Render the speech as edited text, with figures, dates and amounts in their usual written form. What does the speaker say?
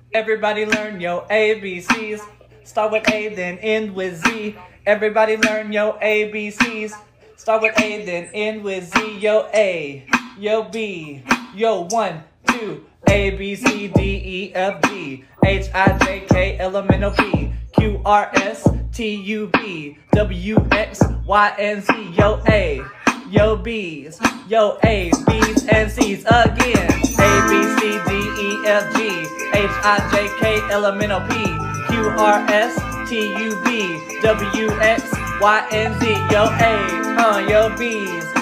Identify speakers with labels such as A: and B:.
A: Everybody learn your ABCs. Start with A, then end with Z. Everybody learn your ABCs. Start with A, then end with Z. Yo A, yo B, yo 1, 2, A, B, C, D, E, F, G, H, I, J, K, L, M, N, O, P, Q, R, S, T, U, V, W, X, Y, and Z. Yo A, yo B's, yo A, B's, and C's again. A, B, C, D, E, F, G, H, I, J, K, L, M, N, O, P, Q, R, S, T, U, V, W, X, Y, and Z. Yo A, yo B's,